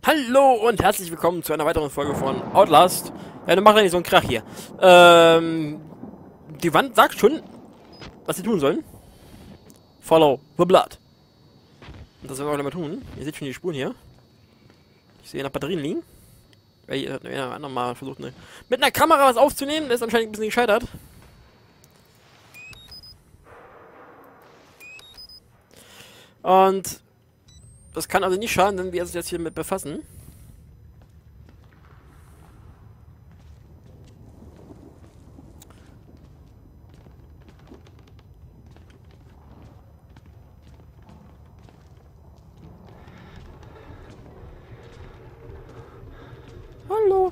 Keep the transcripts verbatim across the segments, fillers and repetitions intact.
Hallo und herzlich willkommen zu einer weiteren Folge von Outlast. Ja, dann macht ja nicht so einen Krach hier. Ähm, die Wand sagt schon, was sie tun sollen. Follow the blood. Und das werden wir damit tun. Ihr seht schon die Spuren hier. Ich sehe nach Batterien liegen. Weil hier hat einer anderen mal versucht, ne, mit einer Kamera was aufzunehmen. Der ist anscheinend ein bisschen gescheitert. Und das kann also nicht schaden, wenn wir uns jetzt hier mit befassen. Hallo.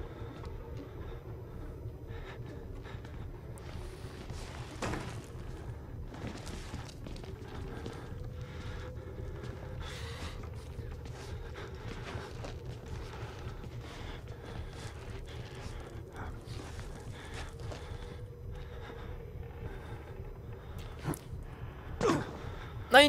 Nein!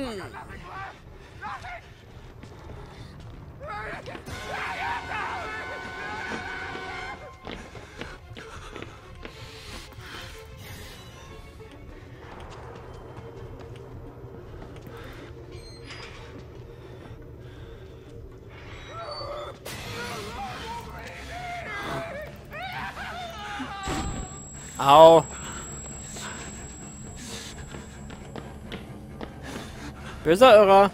Au! Böser Irrer!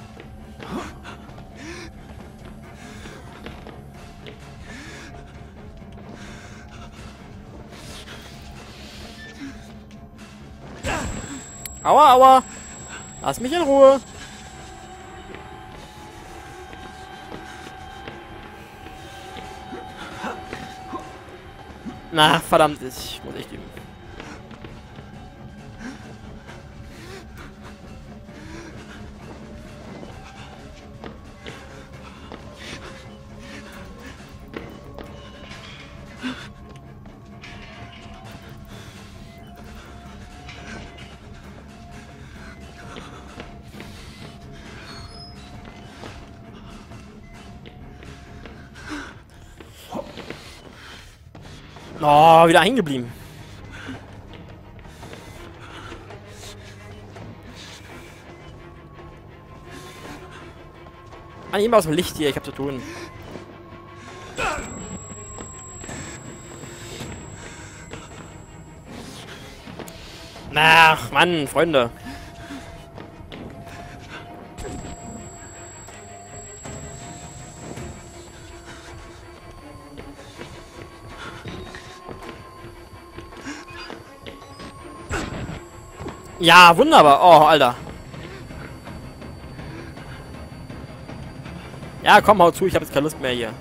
Aua, aua! Lass mich in Ruhe! Na, verdammt, ich muss echt üben. Oh, wieder hängen geblieben. Mann, immer aus dem Licht hier, ich hab zu tun. Ach, Mann, Freunde. Ja, wunderbar. Oh, Alter. Ja, komm, hau zu. Ich habe jetzt keine Lust mehr hier.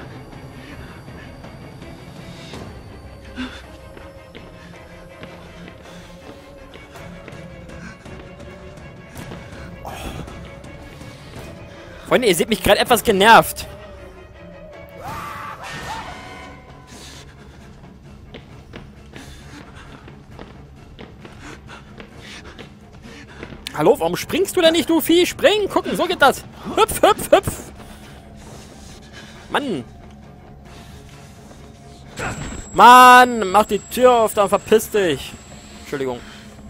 Oh. Freunde, ihr seht mich gerade etwas genervt. Hallo, warum springst du denn nicht, du Vieh? Spring, gucken, so geht das. Hüpf, hüpf, hüpf. Mann. Mann, mach die Tür auf, dann verpiss dich. Entschuldigung.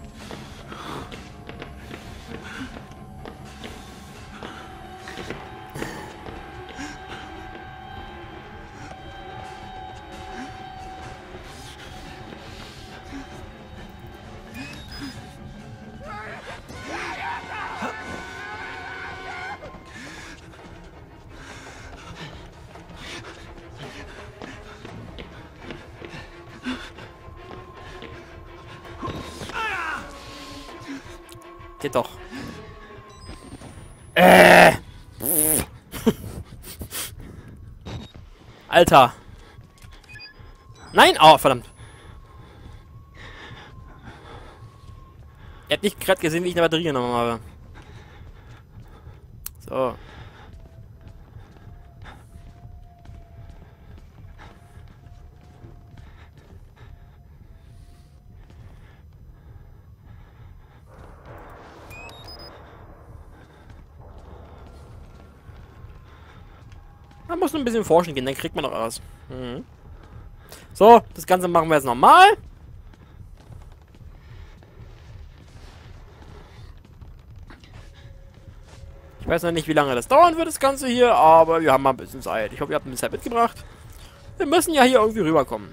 Geht doch. Äh. Alter. Nein! Oh, verdammt. Ihr habt nicht gerade gesehen, wie ich eine Batterie genommen habe. So. Man muss nur ein bisschen forschen gehen, dann kriegt man doch was. Mhm. So, das Ganze machen wir jetzt nochmal. Ich weiß noch nicht, wie lange das dauern wird, das Ganze hier, aber wir haben mal ein bisschen Zeit. Ich hoffe, ihr habt ein bisschen Zeit mitgebracht. Wir müssen ja hier irgendwie rüberkommen.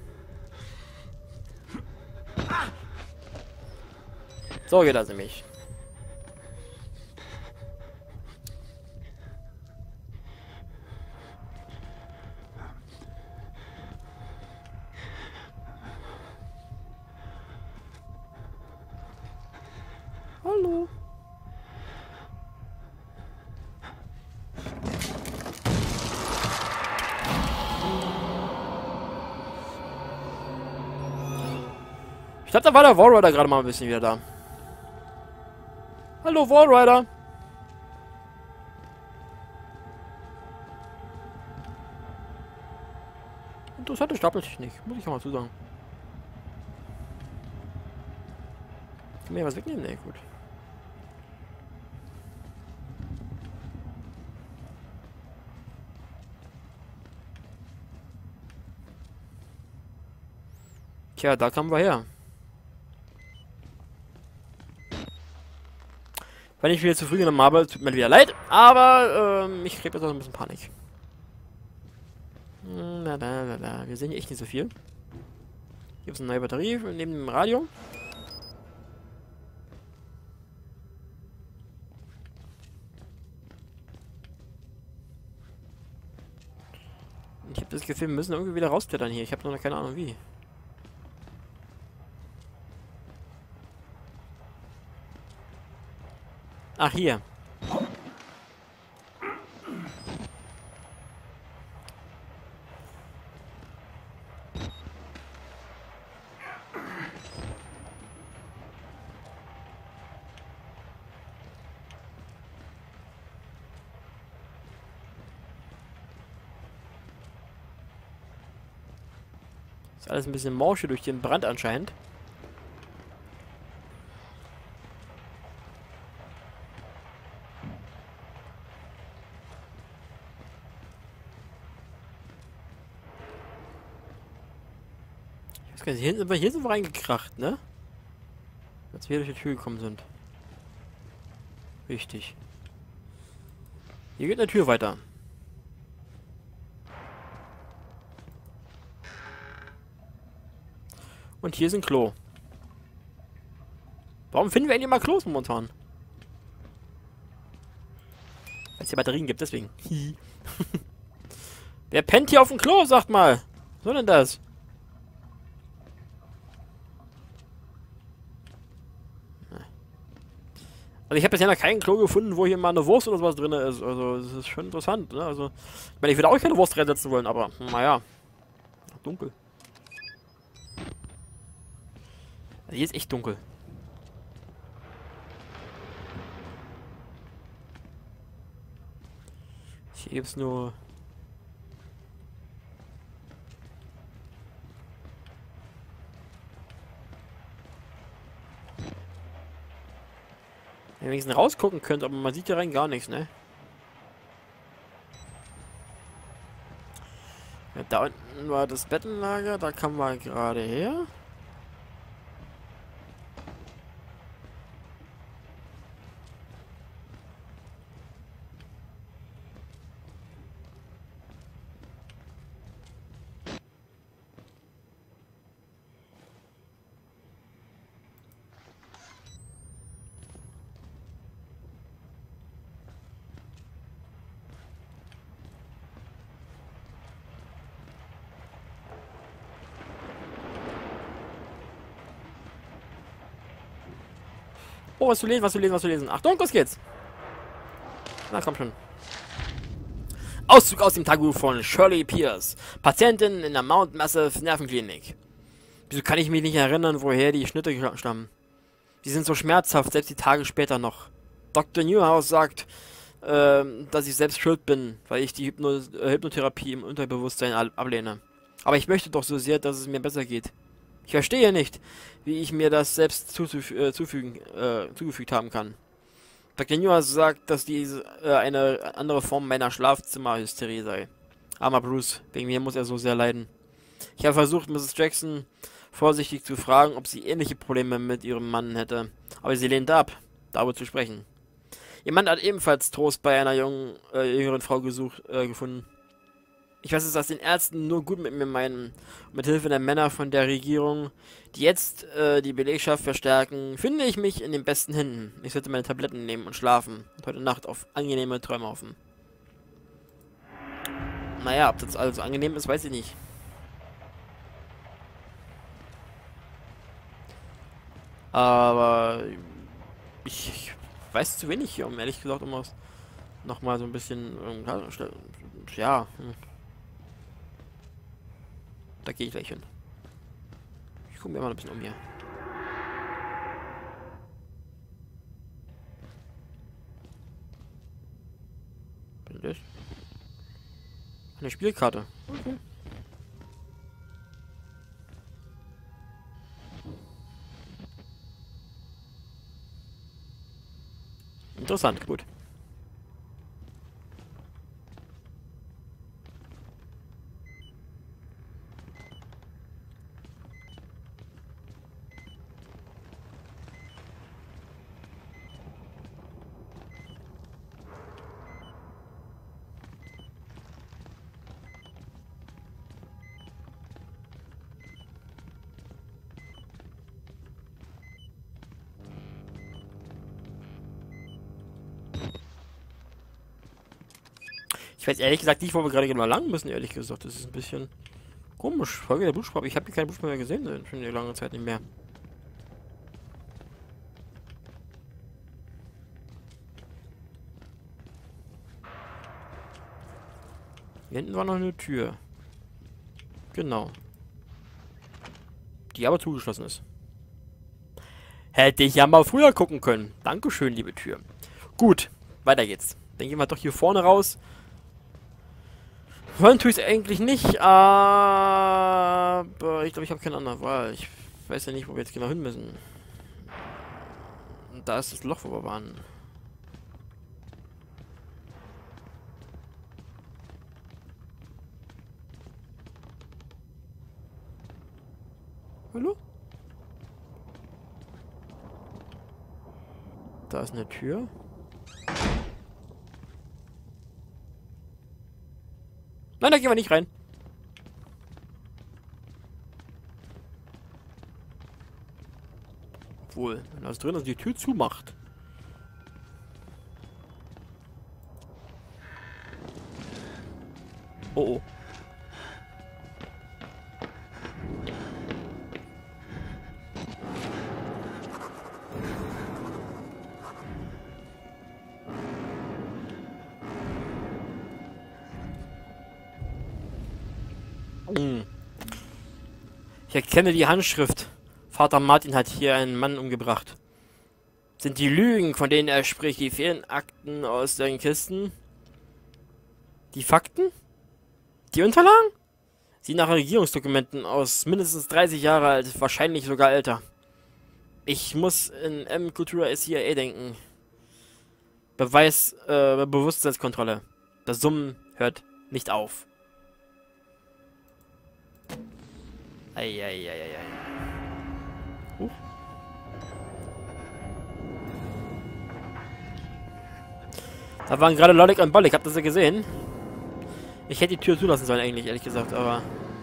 So geht das nämlich. Hallo. Ich glaube, da war der Wallrider gerade mal ein bisschen wieder da. Hallo, Wallrider. Interessante Stapeltechnik, muss ich auch mal zusagen. Kann mir was wegnehmen? Ne, gut. Tja, da kamen wir her. Wenn ich wieder zu früh genommen habe, tut mir wieder leid, aber ähm, ich kriege jetzt auch ein bisschen Panik. Na, na, na, na. Wir sehen hier echt nicht so viel. Hier gibt es eine neue Batterie neben dem Radio. Ich habe das Gefühl, wir müssen irgendwie wieder rausklettern hier. Ich habe noch keine Ahnung wie. Ach, hier. Ist alles ein bisschen morsche durch den Brand anscheinend. Ich weiß gar nicht, hier sind wir, hier sind wir reingekracht, ne? Als wir durch die Tür gekommen sind. Richtig. Hier geht eine Tür weiter. Und hier ist ein Klo. Warum finden wir endlich mal Klos momentan? Weil es hier Batterien gibt, deswegen. Wer pennt hier auf dem Klo, sagt mal? Was soll denn das? Also ich habe bisher noch kein Klo gefunden, wo hier mal eine Wurst oder sowas drin ist. Also das ist schon interessant, ne? Also, ich meine, ich würde auch keine Wurst reinsetzen wollen, aber naja. Dunkel. Also hier ist echt dunkel. Hier gibt es nur... Wenn ihr wenigstens rausgucken könnt, aber man sieht hier rein gar nichts, ne? Ja, da unten war das Bettenlager, da kamen wir gerade her. Oh, was zu lesen, was zu lesen, was zu lesen. Achtung, los geht's. Na, komm schon. Auszug aus dem Tagebuch von Shirley Pierce. Patientin in der Mount Massive Nervenklinik. Wieso kann ich mich nicht erinnern, woher die Schnitte stammen? Die sind so schmerzhaft, selbst die Tage später noch. Doktor Newhouse sagt, ähm, dass ich selbst schuld bin, weil ich die Hypno äh, Hypnotherapie im Unterbewusstsein ablehne. Aber ich möchte doch so sehr, dass es mir besser geht. Ich verstehe nicht, wie ich mir das selbst zuzuf äh, zufügen, äh, zugefügt haben kann. Doktor Nua sagt, dass diese äh, eine andere Form meiner Schlafzimmerhysterie sei. Armer Bruce, wegen mir muss er so sehr leiden. Ich habe versucht, Misses Jackson vorsichtig zu fragen, ob sie ähnliche Probleme mit ihrem Mann hätte, aber sie lehnte ab, darüber zu sprechen. Ihr Mann hat ebenfalls Trost bei einer jungen, äh, jüngeren Frau gesucht, äh, gefunden. Ich weiß es, dass den Ärzten nur gut mit mir meinen. Mit Hilfe der Männer von der Regierung, die jetzt äh, die Belegschaft verstärken, finde ich mich in den besten Händen. Ich sollte meine Tabletten nehmen und schlafen und heute Nacht auf angenehme Träume hoffen. Naja, ob das alles so angenehm ist, weiß ich nicht. Aber ich, ich weiß zu wenig hier, um ehrlich gesagt, um noch mal so ein bisschen, ja, da gehe ich gleich hin. Ich gucke mir mal ein bisschen um hier. Was ist das? Eine Spielkarte. Okay. Interessant, gut. Ich weiß ehrlich gesagt nicht, wo wir gerade genau lang müssen, ehrlich gesagt. Das ist ein bisschen komisch. Folge der Buchstabe. Ich habe hier keinen Buchstaben mehr gesehen, schon eine lange Zeit nicht mehr. Hier hinten war noch eine Tür. Genau. Die aber zugeschlossen ist. Hätte ich ja mal früher gucken können. Dankeschön, liebe Tür. Gut, weiter geht's. Dann gehen wir doch hier vorne raus. Wollen tue ich es eigentlich nicht, aber ich glaube, ich habe keine andere Wahl. Ich weiß ja nicht, wo wir jetzt genau hin müssen. Und da ist das Loch, wo wir waren. Hallo? Da ist eine Tür. Nein, da gehen wir nicht rein. Obwohl, wenn das drin ist, die Tür zumacht. Oh oh. Ich erkenne die Handschrift. Vater Martin hat hier einen Mann umgebracht. Sind die Lügen, von denen er spricht, die fehlenden Akten aus seinen Kisten? Die Fakten? Die Unterlagen? Sie nach Regierungsdokumenten aus mindestens dreißig Jahre alt, wahrscheinlich sogar älter. Ich muss in M. Cultura S C I A denken. Beweis, äh, Bewusstseinskontrolle. Das Summen hört nicht auf. Eieieiei. Uh. Da waren gerade Lolik und Bollik, habt ihr sie gesehen? Ich hätte die Tür zulassen sollen eigentlich, ehrlich gesagt, aber...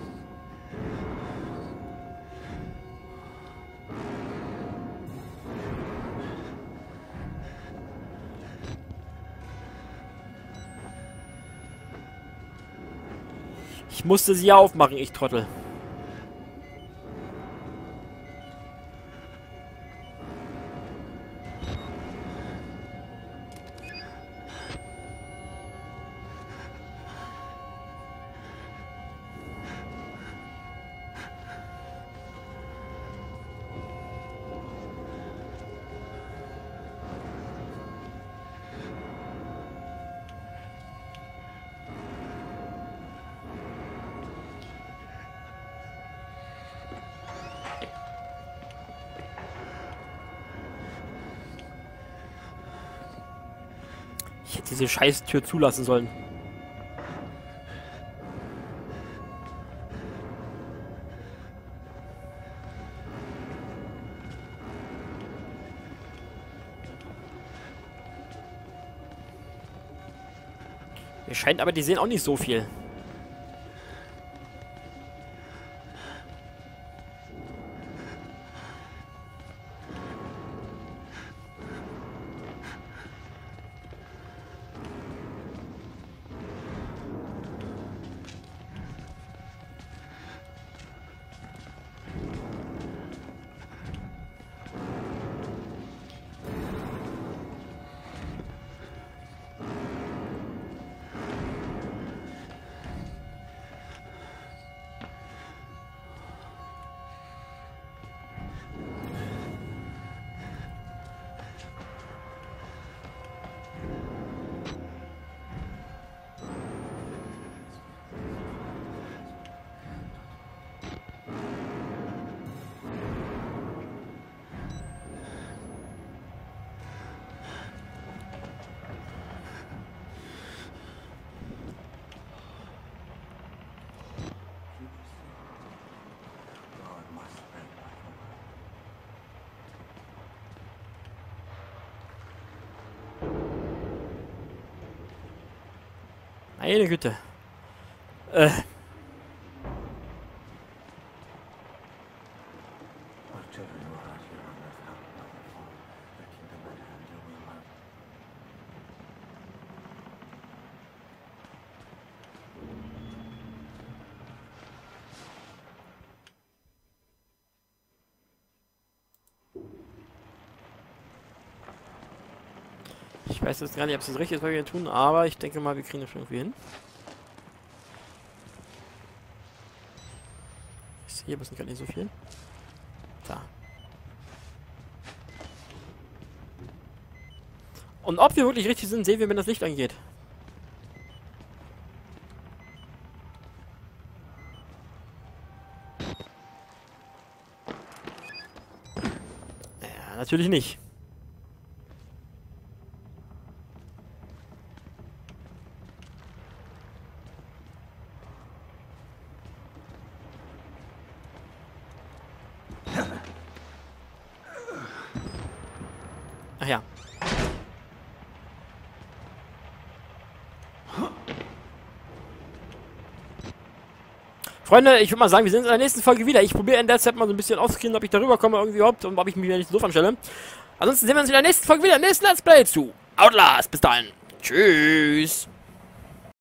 Ich musste sie ja aufmachen, ich Trottel. Ich hätte diese scheiß Tür zulassen sollen. Mir scheint aber, die sehen auch nicht so viel. Meine Güte. Äh. Ich weiß jetzt gar nicht, ob es das richtig ist, was wir hier tun, aber ich denke mal, wir kriegen das schon irgendwie hin. Ich sehe hier bisschen gar nicht so viel. Da. Und ob wir wirklich richtig sind, sehen wir, wenn das Licht angeht. Ja, natürlich nicht. Ach ja. Freunde, ich würde mal sagen, wir sehen uns in der nächsten Folge wieder. Ich probiere in der Zeit mal so ein bisschen aufzukriegen, ob ich darüber komme irgendwie überhaupt und ob ich mich nicht so anstelle. Ansonsten sehen wir uns in der nächsten Folge wieder im nächsten Let's Play zu Outlast. Bis dahin. Tschüss.